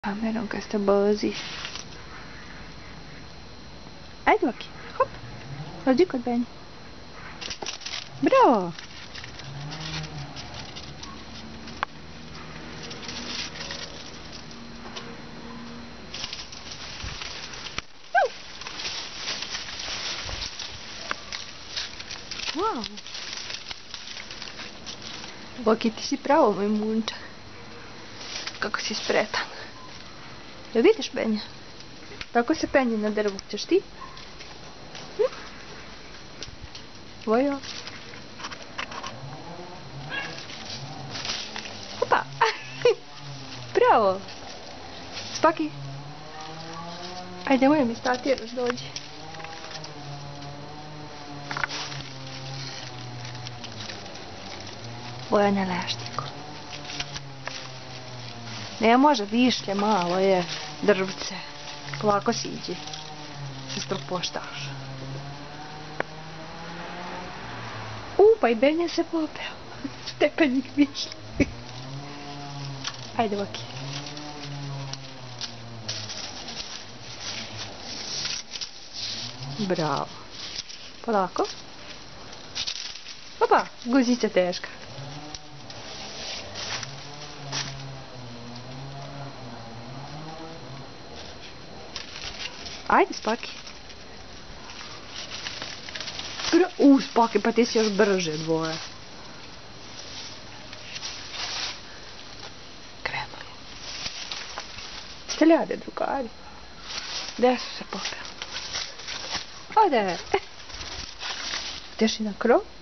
Kamerom kad ste brzi. Ajde, Vaki, hop. Dođi kod Benji. Bravo! Wow! Vaki, ti si pravo moj munča. Kako si spretan. Jel vidiš, Benja? Tako se penje na drvu. Ćeš ti? Vojo. Opa! Bravo! Spaki! Ajde, nemoj mi stati jer još dođe. Vojo na leštiku. Ne može, višlje malo je drvce. Lako siđi. Se stropoštaš. Pa i Benja se popeo. Stepenik višlje. Ajde, Vaki. Bravo. Polako. Opa, guzica teška. Ajde, Spaki. Spaki, pa ti si još brže dvoje. Krenuli. Ste ljade, drugari? Gdje su se popeli? Ode! Ideš i na krov?